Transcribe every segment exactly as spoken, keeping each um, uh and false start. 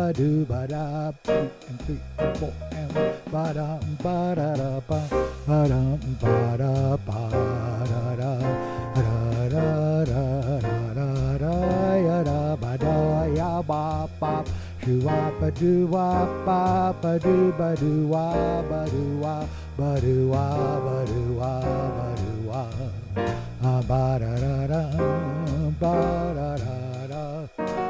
ba do ba da, two and three and four and one, ba da ba da da ba, ba da ba da ba da da, da da da da da ya da ba da ya ba ba, shoo wa ba do wa ba ba do ba do wa ba do wa ba do wa ba do wa ba do wa, ba da da da ba da da da.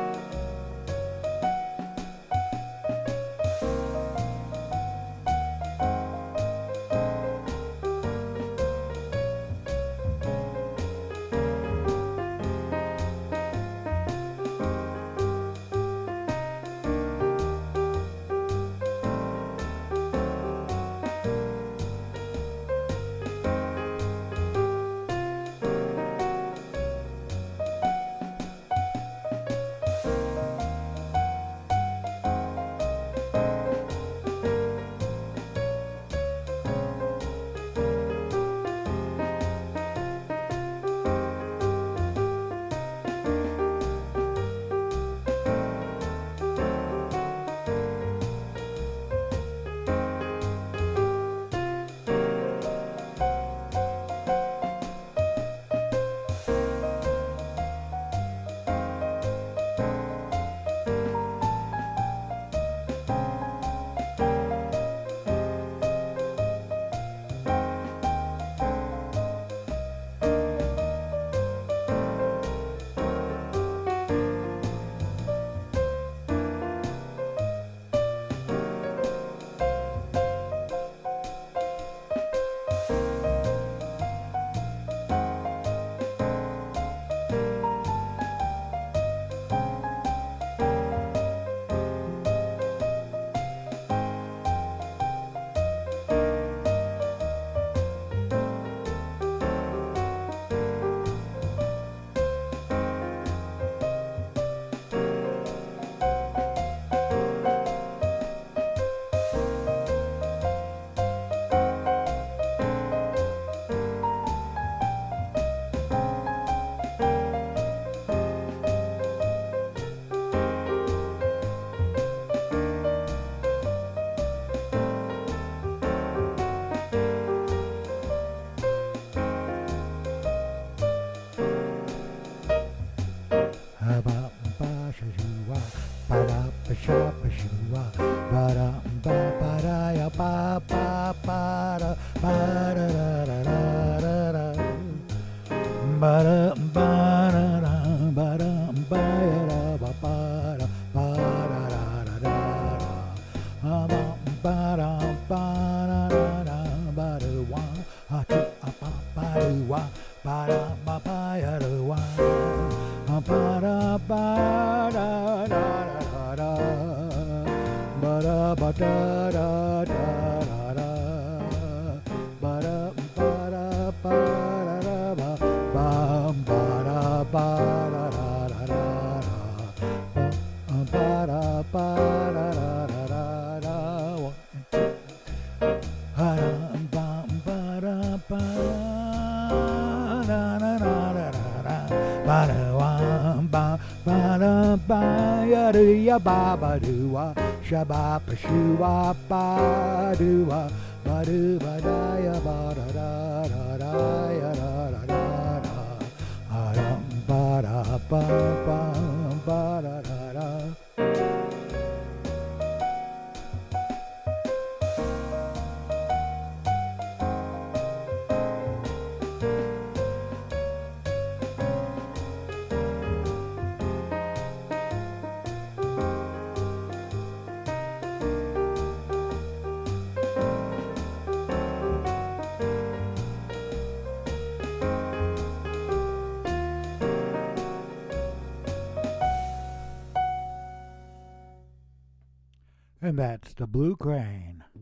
Ba ba do wa, shabba ba shoo wa ba do wa, ba do ba da ya ba da da da da ya da da da da, ah da ba da ba ba ba da da da. And that's the Blue Crane.